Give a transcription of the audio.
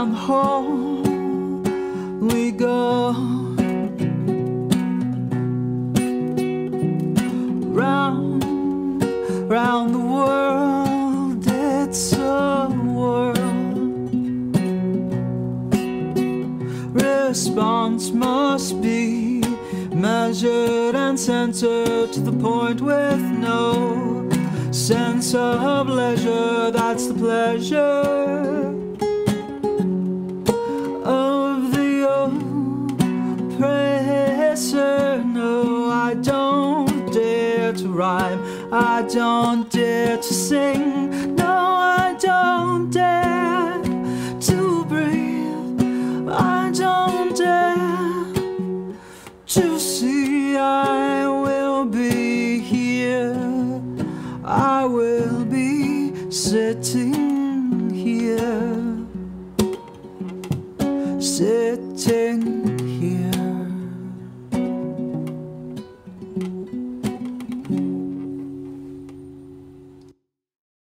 down the hall we go, round, round the world, it's a whirl. Response must be measured and centered to the point with no sense of leisure. That's the pleasure of the oppressor. No, I don't dare to rhyme, I don't dare to sing. No, I don't dare to breathe, I don't dare to see. I will be here, I will be sitting here, sitting